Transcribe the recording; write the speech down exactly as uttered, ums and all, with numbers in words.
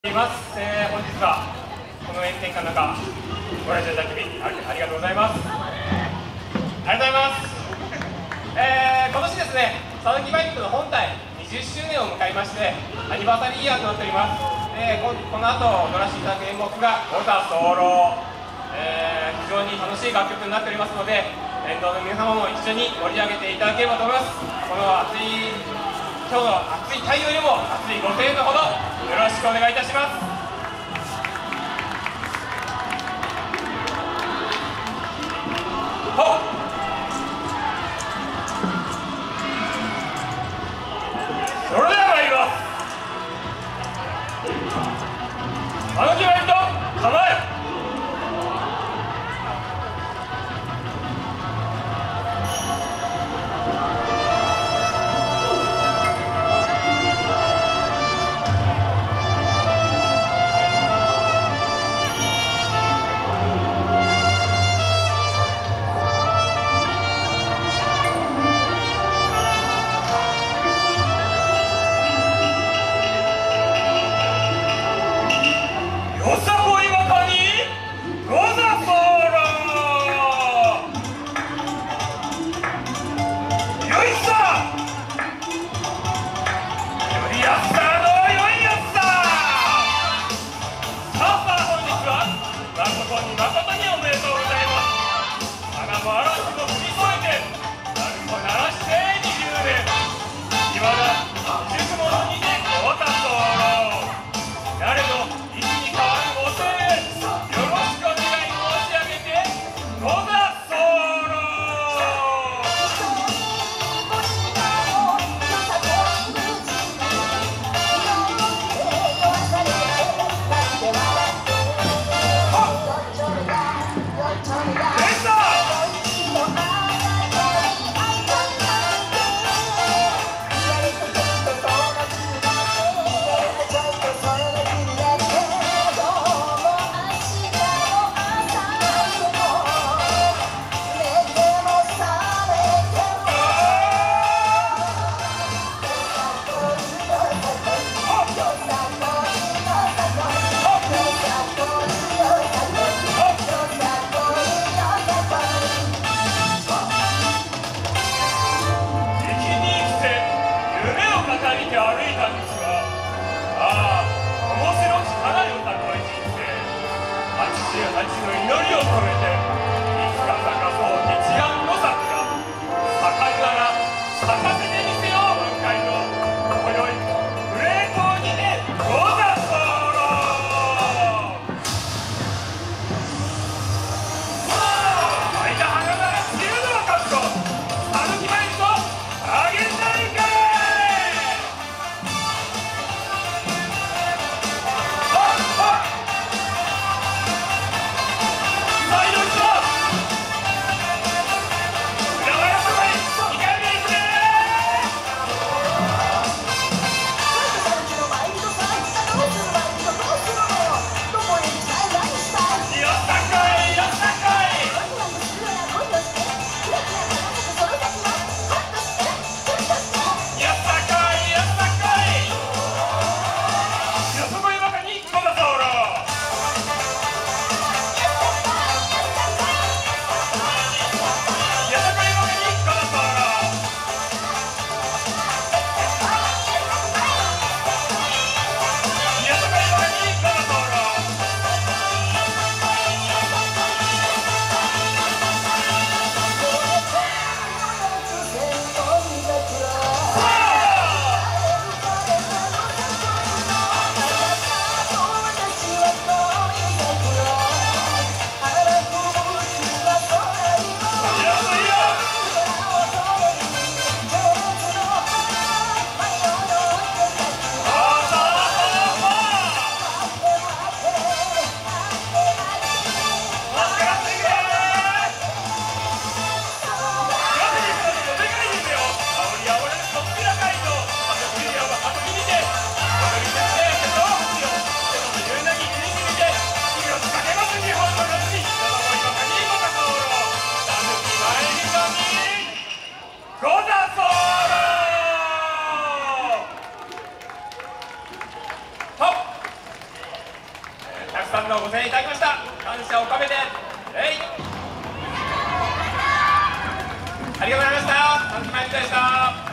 います、えー、本日はこの炎天下の中ご来場いただきありがとうございます。ありがとうございます。えー、今年ですね、サヌキバイクの本体にじゅっしゅうねんを迎えましてアニバーサリーイヤーとなっております。えー、こ, この後乗らせていただく演目が「オタソロ」、えー、非常に楽しい楽曲になっておりますので、沿道の皆様も一緒に盛り上げていただければと思います。この熱い今日の熱い太陽よりも熱いご声援のほどよろしくお願いいたします。ほっそれでは参ります。サヌキバイクと構え。よさこいばかにござそろよいさよいやっさのよいやっさ。さあさあ本日は誠に誠におめでとうございます。花も嵐も振り添えて鳴子鳴らしてにじゅうねんいまだ熟物にてござそろ。誰の意地に変わる声援いただきました。感謝を込めてえいありがとうございました。サウンドバイクでした。